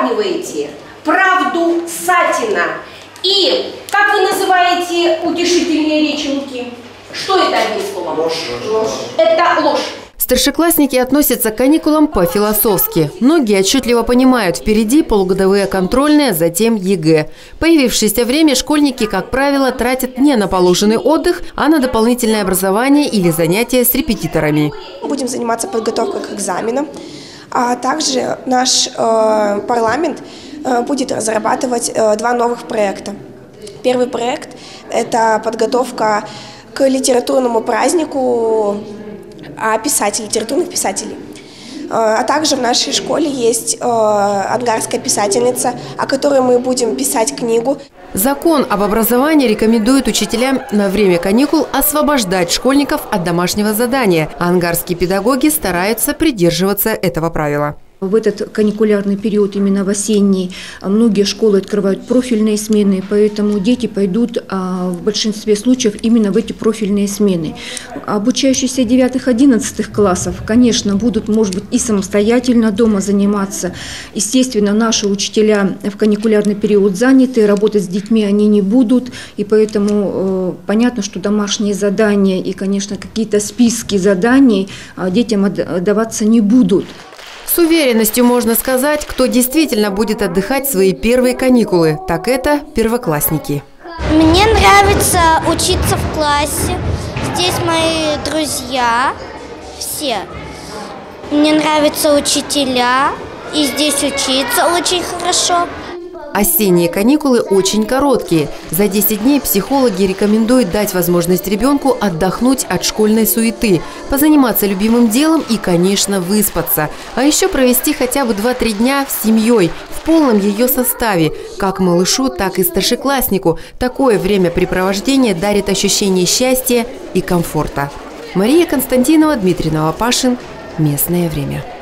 сравниваете правду Сатина и, как вы называете утешительные речи Луки? Что это одним словом? Ложь. Это ложь. Старшеклассники относятся к каникулам по-философски. Многие отчетливо понимают, впереди полугодовые контрольные, затем ЕГЭ. Появившееся время школьники, как правило, тратят не на положенный отдых, а на дополнительное образование или занятия с репетиторами. Будем заниматься подготовкой к экзаменам, а также наш парламент будет разрабатывать 2 новых проекта. Первый проект – это подготовка к литературному празднику литературных писателей. А также в нашей школе есть ангарская писательница, о которой мы будем писать книгу. Закон об образовании рекомендует учителям на время каникул освобождать школьников от домашнего задания. А ангарские педагоги стараются придерживаться этого правила. В этот каникулярный период, именно в осенний, многие школы открывают профильные смены, поэтому дети пойдут в большинстве случаев именно в эти профильные смены. Обучающиеся 9-11 классов, конечно, будут, может быть, и самостоятельно дома заниматься. Естественно, наши учителя в каникулярный период заняты, работать с детьми они не будут, и поэтому понятно, что домашние задания и, конечно, какие-то списки заданий детям отдаваться не будут. С уверенностью можно сказать, кто действительно будет отдыхать свои первые каникулы. Так это первоклассники. Мне нравится учиться в классе. Здесь мои друзья все. Мне нравятся учителя. И здесь учиться очень хорошо. Осенние каникулы очень короткие. За 10 дней психологи рекомендуют дать возможность ребенку отдохнуть от школьной суеты, позаниматься любимым делом и, конечно, выспаться. А еще провести хотя бы 2-3 дня с семьей в полном ее составе. Как малышу, так и старшекласснику. Такое времяпрепровождение дарит ощущение счастья и комфорта. Мария Константинова, Дмитрий Новопашин. Местное время.